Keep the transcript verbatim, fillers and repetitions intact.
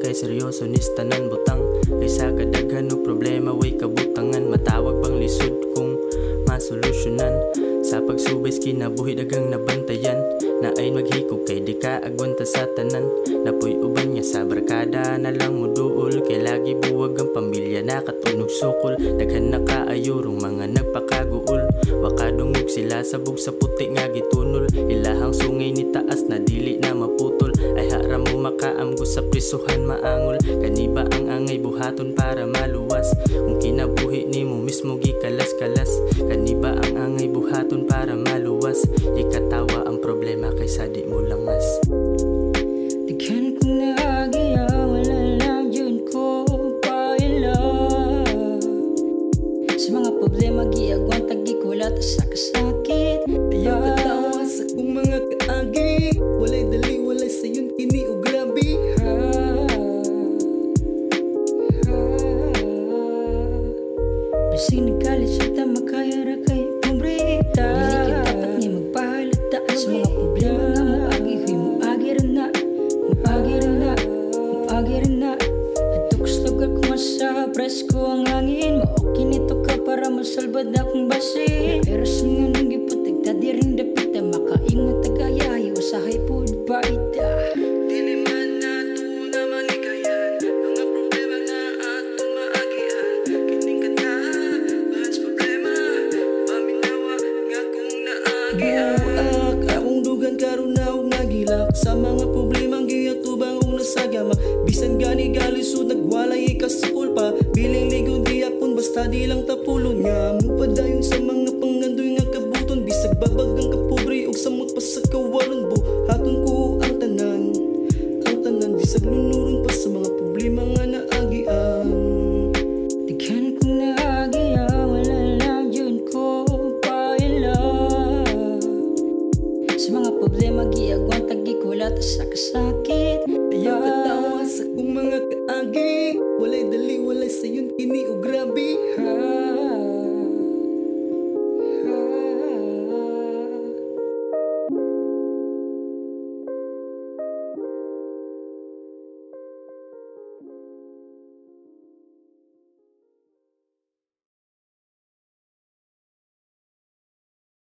kay seryoso nis tanan butang. Kaysa kadaghan og problema way kabutangan, matawag bang lisod kung masolusyonan. Sa pagsubay kinabuhi dagang nabantayan, na ay maghikog kay di ka agwanta sa tanan. Napoy uban nga sa barkada na lang muduol, kay lagi buwag ang pamilya nakatunog sukol. Daghan na kaayurong mga nagpakaguol, wakadungog sila sabog sa puti nga gitunol. Ilahang sungay ni taas na dili na maputol, ay haram mo makaamgo sa prisuhan maangol. Kaniba ang angay buhaton para maluwas, kung kinabuhi ni mo mismo gikalas-kalas. Kaniba ang angay buhaton para maluwas, ikatawa ang problema kaysa di mo langas. Daghan kong naagaya, wala lang yun ko paila. Sa mga problema giagwan tagi ko lata sa kasakit. Ayaw katawa sa kong mga kaagi, walay dali walay sayon kini o grabe. Ha, ha. Basing nagalit sa tama kaya ra kay pumrita. Dili ka dapat ni magpahalata sa mga problema nga mo agi. Huy mo agi rin na, mo agi rin na, mo agi rin na. At tukas-tugal ko sa presko ang hangin. Maokin nito ka para masalbad akong basin. Pero sa nga nang giputig ta di rin dapita, makaingot tagayahi usahay po ba ita. Dili man nato na maligayan, mga problema na atong maagian. Kining kanta, bahas problema, paminawa nga kung naagian. Buak akong dugan karon na og nagilak sa mga problemang giyatubang og nasagama. Bisan gani galisod nagwalay ka sa kulpa, biling ligong giyapon basta di lang tapulon nga. Mupadayon sa mga pangandoy nga kabuton, bisag babag ang kapobre og samot pa sa kawaron. Buhaton ko ang tanan, ang tanan bisag lunuron pa sa mga problema nga naagian. Daghan kong naagaya, wala lang yun ko paila. Sa mga problema giagwan tagi ko lata sa kasakit. Ayaw katawa sa kong mga kaagi, walay dali walay sayon kini o